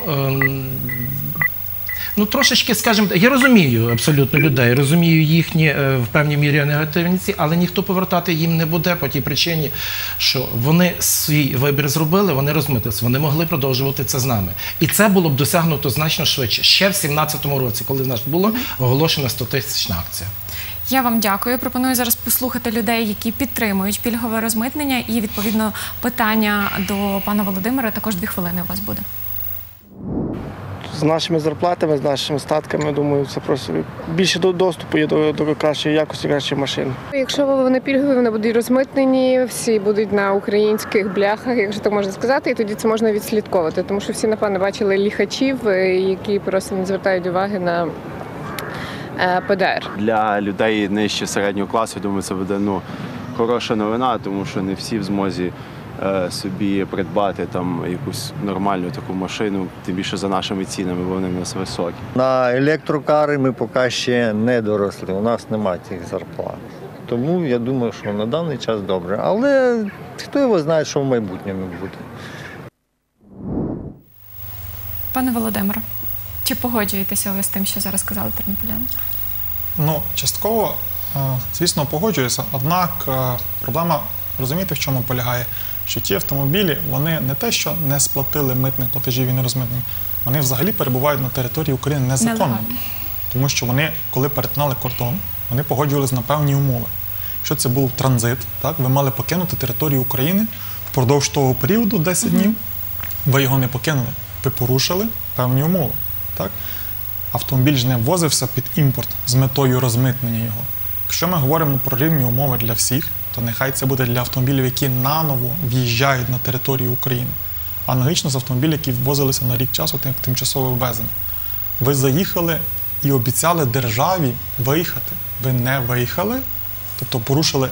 трошечки, скажімо, я розумію абсолютно людей, розумію їхні в певній мірі негативність, але ніхто повертати їм не буде по тій причині, що вони свій вибір зробили, вони розмитилися, вони могли продовжувати це з нами. І це було б досягнуто значно швидше, ще в 2017 році, коли в нас була оголошена 100-тисячна акція. Я вам дякую. Пропоную зараз послухати людей, які підтримують пільгове розмитнення, і, відповідно, питання до пана Володимира. Також 2 хвилини у вас буде. З нашими зарплатами, з нашими статками, думаю, це просто більше доступу є до кращої якості, кращої машини. Якщо вони пільгові, вони будуть розмитнені, всі будуть на українських бляхах, якщо так можна сказати, і тоді це можна відслідковувати, тому що всі, напевно, бачили ліхачів, які просто не звертають уваги на ПДР. Для людей нижче середнього класу, я думаю, це буде хороша новина, тому що не всі в змозі собі придбати там якусь нормальну таку машину, тим більше за нашими цінами, бо вони в нас високі. На електрокари ми поки ще не доросли, у нас немає цих зарплат. Тому я думаю, що на даний час добре. Але хто його знає, що в майбутньому буде. Пане Володимире, чи погоджуєтеся ви з тим, що зараз сказали тернополяни? Частково, звісно, погоджуюся. Однак проблема, розумієте, в чому полягає? Що ті автомобілі, вони не те, що не сплатили митних платежів і не розмитнені, вони взагалі перебувають на території України незаконно. Тому що вони, коли перетинали кордон, вони погоджувалися на певні умови. Якщо це був транзит, так, ви мали покинути територію України впродовж того періоду, 10 днів, ви його не покинули, ви порушили певні умови. Так? Автомобіль ж не ввозився під імпорт з метою розмитнення його. Якщо ми говоримо про рівні умови для всіх, то нехай це буде для автомобілів, які наново в'їжджають на територію України. Аналогічно з автомобілів, які ввозилися на рік часу, тимчасово ввезені. Ви заїхали і обіцяли державі виїхати. Ви не виїхали, тобто порушили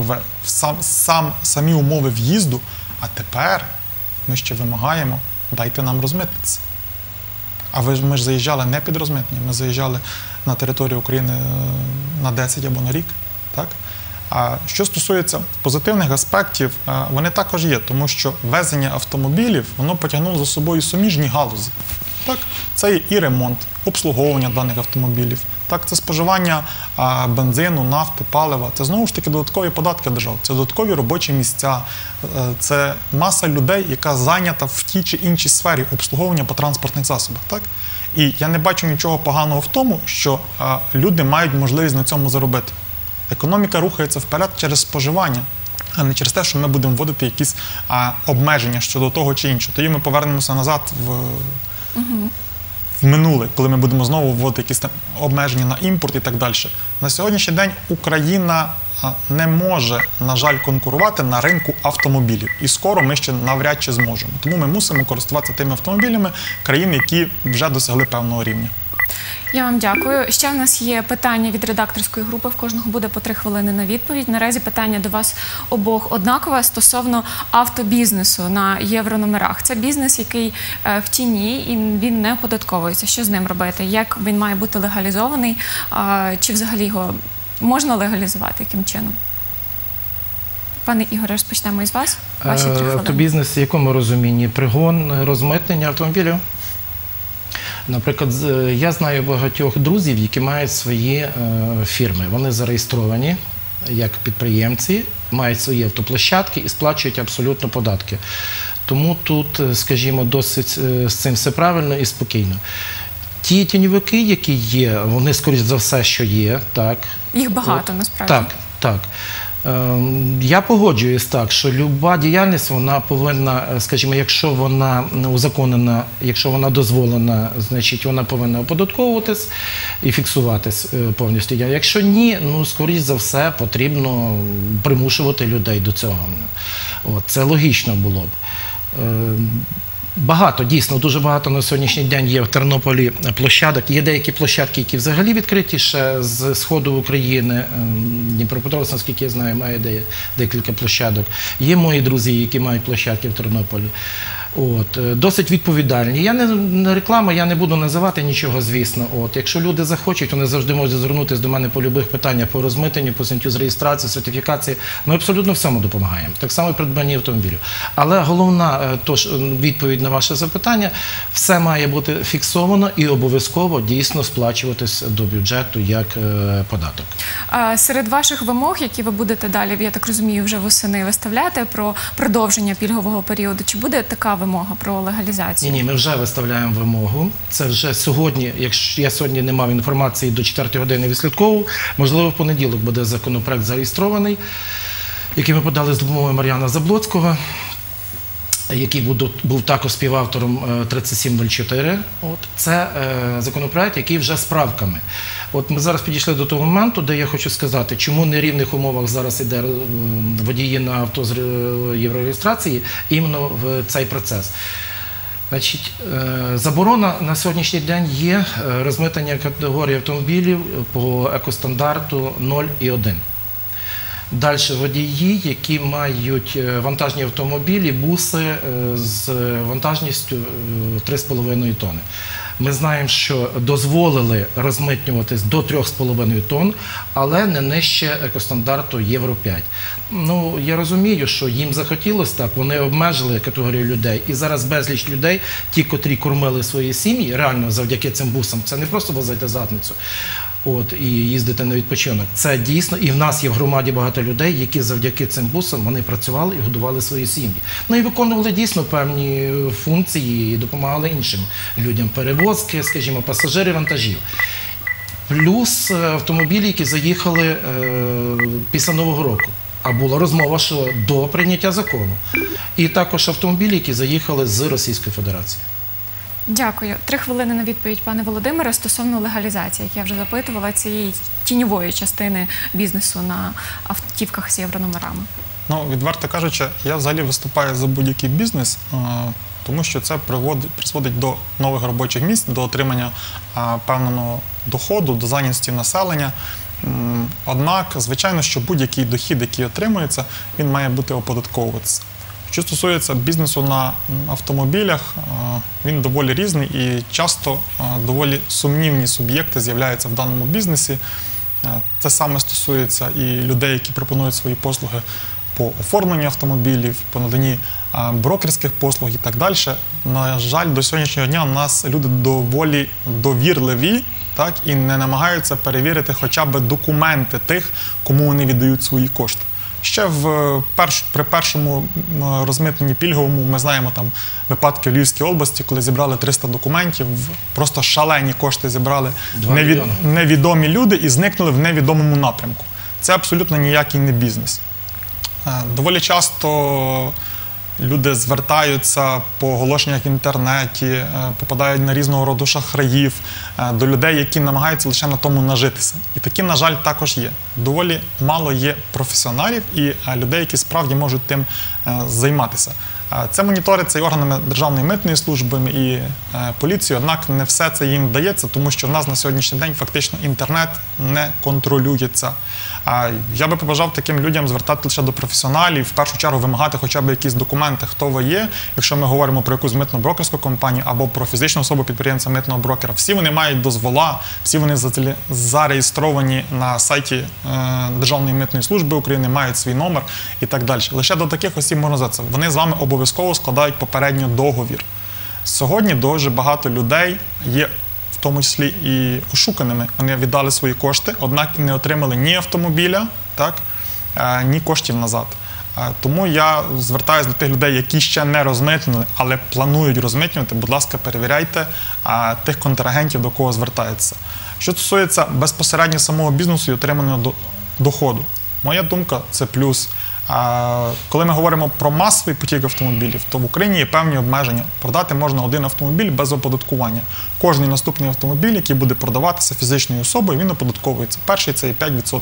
самі умови в'їзду, а тепер ми ще вимагаємо, дайте нам розмитнитися. А ми ж заїжджали не під розмитнення, ми заїжджали на територію України на 10 або на рік. Так? А що стосується позитивних аспектів, вони також є, тому що везення автомобілів, воно потягнуло за собою суміжні галузі. Так? Це є і ремонт, обслуговування даних автомобілів, так? Це споживання бензину, нафти, палива, це знову ж таки додаткові податки держави, це додаткові робочі місця, це маса людей, яка зайнята в тій чи іншій сфері обслуговування по транспортних засобах. Так? І я не бачу нічого поганого в тому, що люди мають можливість на цьому заробити. Економіка рухається вперед через споживання, а не через те, що ми будемо вводити якісь обмеження щодо того чи іншого. Тоді ми повернемося назад в минуле, коли ми будемо знову вводити якісь там обмеження на імпорт і так далі. На сьогоднішній день Україна не може, на жаль, конкурувати на ринку автомобілів. І скоро ми ще навряд чи зможемо. Тому ми мусимо користуватися тими автомобілями країн, які вже досягли певного рівня. Я вам дякую. Ще в нас є питання від редакторської групи. В кожного буде по 3 хвилини на відповідь. Наразі питання до вас обох однакове стосовно автобізнесу на єврономерах. Це бізнес, який в тіні, і він не оподатковується. Що з ним робити? Як він має бути легалізований? Чи взагалі його можна легалізувати? Яким чином? Пане Ігоре, розпочнемо із вас. Ваші 3 хвилини. Автобізнес в якому розумінні? Пригон, розмитнення автомобілів? Наприклад, я знаю багатьох друзів, які мають свої фірми. Вони зареєстровані як підприємці, мають свої автоплощадки і сплачують абсолютно податки. Тому тут, скажімо, досить з цим все правильно і спокійно. Ті тіньовики, які є, вони, скоріш за все, що є. Так. Їх багато, насправді. Так, так. Я погоджуюсь так, що люба діяльність, вона повинна, скажімо, якщо вона узаконена, якщо вона дозволена, значить вона повинна оподатковуватись і фіксуватись повністю. Якщо ні, скоріш за все, потрібно примушувати людей до цього. Це логічно було б. Багато, дійсно, дуже багато на сьогоднішній день є в Тернополі площадок. Є деякі площадки, які взагалі відкриті ще з сходу України. Дніпропетровськ, наскільки я знаю, має декілька площадок. Є мої друзі, які мають площадки в Тернополі. Досить відповідальні. Я не реклама, я не буду називати нічого, звісно. Якщо люди захочуть, вони завжди можуть звернутися до мене по будь-яких питаннях по розмитненню, по зняттю з реєстрації, сертифікації. Ми абсолютно всьому допомагаємо. Так само і придбанні автомобілів. Але головна відповідь на ваше запитання – все має бути фіксовано і обов'язково дійсно сплачуватись до бюджету як податок. Серед ваших вимог, які ви будете далі, я так розумію, вже восени виставляти про продовження пільгового періоду, чи буде така вимога про легалізацію? Ні, ми вже виставляємо вимогу. Це вже сьогодні, якщо я сьогодні не мав інформації до 4 години відслідковував, можливо, в понеділок буде законопроект зареєстрований, який ми подали з допомогою Мар'яна Заблоцького, який був також співавтором 3704. Це законопроект, який вже з правками. От ми зараз підійшли до того моменту, де я хочу сказати, чому на рівних умовах зараз йде водії на авто з єврореєстрації іменно в цей процес. Значить, заборона на сьогоднішній день є розмитнення категорії автомобілів по екостандарту 0 і 1. Далі водії, які мають вантажні автомобілі, буси з вантажністю 3,5 тонни. Ми знаємо, що дозволили розмитнюватись до 3,5 тонн, але не нижче екостандарту Євро-5. Ну, я розумію, що їм захотілося так, вони обмежили категорію людей. І зараз безліч людей, ті, котрі кормили свої сім'ї, реально завдяки цим бусам, це не просто возити задницю і їздити на відпочинок. Це дійсно, і в нас є в громаді багато людей, які завдяки цим бусам вони працювали і годували свої сім'ї. Ну і виконували дійсно певні функції і допомагали іншим людям. Перевозки, скажімо, пасажирів, вантажів. Плюс автомобілі, які заїхали після Нового року. А була розмова, що до прийняття закону. І також автомобілі, які заїхали з Російської Федерації. Дякую. 3 хвилини на відповідь, пане Володимире, стосовно легалізації, як я вже запитувала, цієї тіньової частини бізнесу на автівках з єврономерами. Ну, відверто кажучи, я взагалі виступаю за будь-який бізнес, тому що це призводить до нових робочих місць, до отримання певного доходу, до зайнятості населення. Однак, звичайно, що будь-який дохід, який отримується, він має бути оподатковуватися. Що стосується бізнесу на автомобілях, він доволі різний і часто доволі сумнівні суб'єкти з'являються в даному бізнесі. Це саме стосується і людей, які пропонують свої послуги по оформленню автомобілів, по наданні брокерських послуг і так далі. На жаль, до сьогоднішнього дня у нас люди доволі довірливі, так, і не намагаються перевірити хоча б документи тих, кому вони віддають свої кошти. Ще при першому розмитненні пільговому ми знаємо там випадки в Львівській області, коли зібрали 300 документів, просто шалені кошти зібрали невідомі люди і зникнули в невідомому напрямку. Це абсолютно ніякий не бізнес. Доволі часто люди звертаються по оголошеннях в інтернеті, попадають на різного роду шахраїв, до людей, які намагаються лише на тому нажитися. І такі, на жаль, також є. Доволі мало є професіоналів і людей, які справді можуть тим займатися. Це моніториться і органами Державної митної служби, і поліцією, однак не все це їм вдається, тому що в нас на сьогоднішній день фактично інтернет не контролюється. Я би побажав таким людям звертати лише до професіоналів, в першу чергу вимагати хоча б якісь документи, хто ви є, якщо ми говоримо про якусь митно-брокерську компанію або про фізичну особу підприємця митного брокера. Всі вони мають дозвола, всі вони зареєстровані на сайті Державної митної служби України, мають свій номер і так далі. Лише до таких осіб можна звертатися. Вони з вами обов'язково складають попередньо договір. Сьогодні дуже багато людей є, в тому числі і ошуканими. Вони віддали свої кошти, однак не отримали ні автомобіля, так, ні коштів назад. Тому я звертаюся до тих людей, які ще не розмитнили, але планують розмитнювати. Будь ласка, перевіряйте тих контрагентів, до кого звертаються. Що стосується безпосередньо самого бізнесу і отриманого доходу, моя думка – це плюс. Коли ми говоримо про масовий потік автомобілів, то в Україні є певні обмеження. Продати можна один автомобіль без оподаткування. Кожний наступний автомобіль, який буде продаватися фізичною особою, він оподатковується. Перший – це і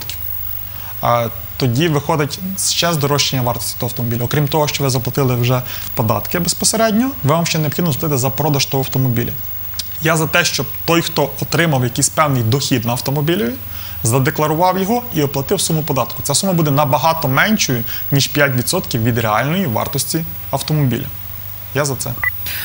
5%. Тоді виходить ще здорожчання вартості того автомобіля. Окрім того, що ви заплатили вже податки безпосередньо, вам ще необхідно заплатити за продаж того автомобіля. Я за те, щоб той, хто отримав якийсь певний дохід на автомобілі, задекларував його і оплатив суму податку. Ця сума буде набагато меншою, ніж 5% від реальної вартості автомобіля. Я за це.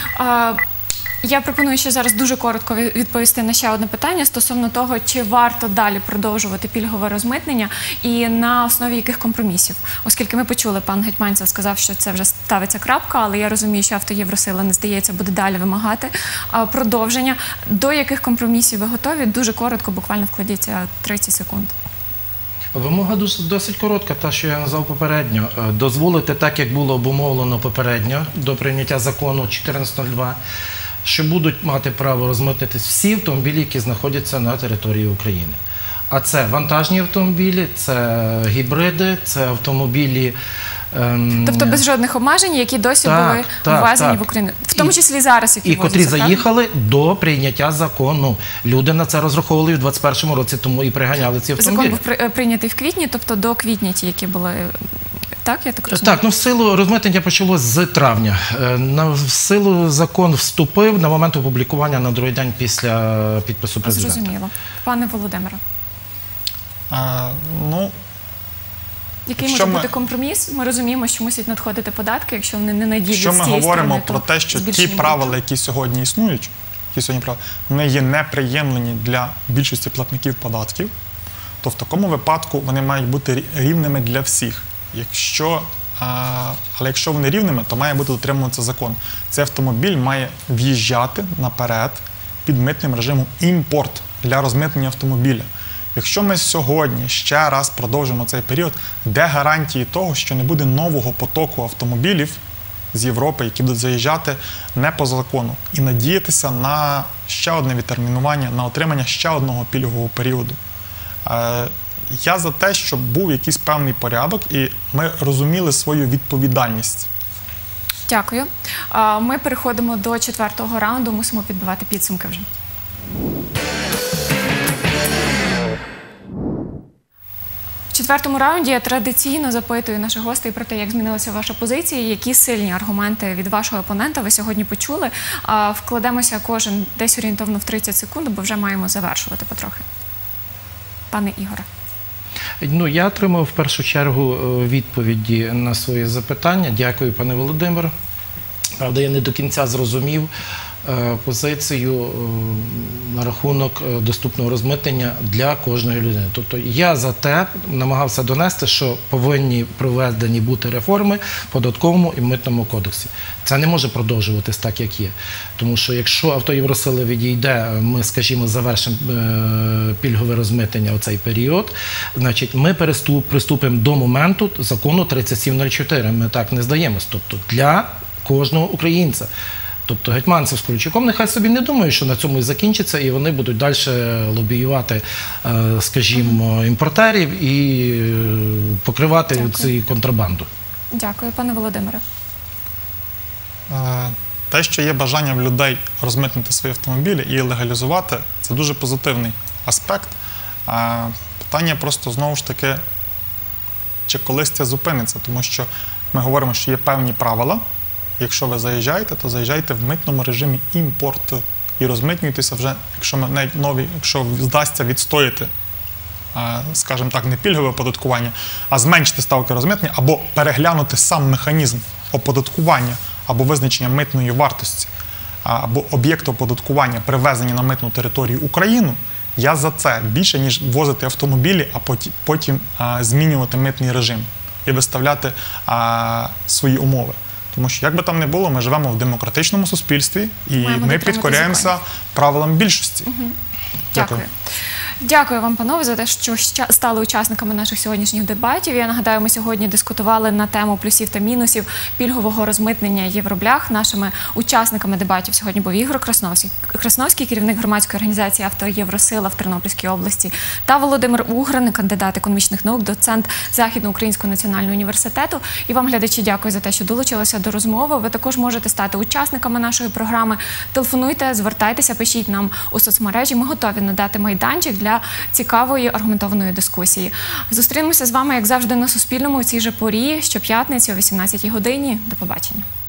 Я пропоную ще зараз дуже коротко відповісти на ще одне питання стосовно того, чи варто далі продовжувати пільгове розмитнення і на основі яких компромісів. Оскільки ми почули, пан Гетманцев сказав, що це вже ставиться крапка, але я розумію, що «АвтоЄвроСила», не здається, буде далі вимагати продовження. До яких компромісів ви готові? Дуже коротко, буквально вкладіться 30 секунд. Вимога досить коротка, та, що я назвав попередньо. Дозволити так, як було обумовлено попередньо до прийняття закону 14.02, що будуть мати право розмитнитись всі автомобілі, які знаходяться на території України. А це вантажні автомобілі, це гібриди, це автомобілі... Тобто без жодних обмежень, які досі були ввезені в Україну, в тому числі зараз, які котрі заїхали до прийняття закону. Люди на це розраховували в 2021 році, тому і приганяли ці автомобілі. Закон був прийнятий в квітні, тобто до квітня ті, які були... Так, я так розумію? Так, в силу розмитнення почалось з травня. В силу закон вступив на момент опублікування на другий день після підпису президента. Зрозуміло. Пане Володимире. Який може бути компроміс? Ми розуміємо, що мусять надходити податки, якщо вони не надійдуть з цієї сторони. Якщо ми говоримо про те, що ті правила, які сьогодні існують, вони є неприємлені для більшості платників податків, то в такому випадку вони мають бути рівними для всіх. Але якщо вони рівними, то має бути дотримуватися закон. Цей автомобіль має в'їжджати наперед під митним режимом імпорт для розмитнення автомобіля. Якщо ми сьогодні ще раз продовжимо цей період, де гарантії того, що не буде нового потоку автомобілів з Європи, які будуть заїжджати не по закону, і надіятися на ще одне відтермінування, на отримання ще одного пільгового періоду. Я за те, щоб був якийсь певний порядок і ми розуміли свою відповідальність. Дякую. Ми переходимо до 4-го раунду, мусимо підбивати підсумки вже. В 4-му раунді я традиційно запитую наших гостей про те, як змінилася ваша позиція, які сильні аргументи від вашого опонента ви сьогодні почули. Вкладемося кожен десь орієнтовно в 30 секунд, бо вже маємо завершувати потрохи. Пане Ігоре. Я отримав в першу чергу відповіді на свої запитання. Дякую, пане Володимире. Правда, я не до кінця зрозумів позицію на рахунок доступного розмитнення для кожної людини. Тобто я за те намагався донести, що повинні проведені бути реформи в податковому і митному кодексі. Це не може продовжуватись так, як є. Тому що якщо авто Євросили відійде, ми, скажімо, завершимо пільгове розмитнення у цей період, значить ми приступимо до моменту закону 3704. Ми так не здаємось. Тобто для кожного українця. Тобто Гетманцев з Колійчуком нехай собі не думають, що на цьому і закінчиться, і вони будуть далі лобіювати, скажімо, імпортерів і покривати цю контрабанду. Дякую, пане Володимире. Те, що є бажання в людей розмитнити свої автомобілі і легалізувати, це дуже позитивний аспект. Питання просто, знову ж таки, чи колись це зупиниться, тому що ми говоримо, що є певні правила. Якщо ви заїжджаєте, то заїжджайте в митному режимі імпорту і розмитнюйтеся вже, якщо вдасться відстояти, скажімо так, не пільгове оподаткування, а зменшити ставки розмитнення або переглянути сам механізм оподаткування або визначення митної вартості, або об'єкту оподаткування привезення на митну територію України, я за це більше, ніж ввозити автомобілі, а потім змінювати митний режим і виставляти свої умови. Тому що, як би там не було, ми живемо в демократичному суспільстві і ми підкоряємося правилам більшості. Дякую. Дякую вам, панове, за те, що стали учасниками наших сьогоднішніх дебатів. Я нагадаю, ми сьогодні дискутували на тему плюсів та мінусів пільгового розмитнення євроблях. Нашими учасниками дебатів сьогодні був Ігор Красновський, керівник громадської організації «Авто Євросила» в Тернопільській області, та Володимир Угрин, кандидат економічних наук, доцент Західноукраїнського національного університету. І вам, глядачі, дякую за те, що долучилися до розмови. Ви також можете стати учасниками нашої програми. Телефонуйте, звертайтеся, пишіть нам у соцмережі. Ми готові надати майданчик для цікавої аргументованої дискусії. Зустрінемося з вами, як завжди, на Суспільному у цій же порі щоп'ятниці о 18-й годині. До побачення.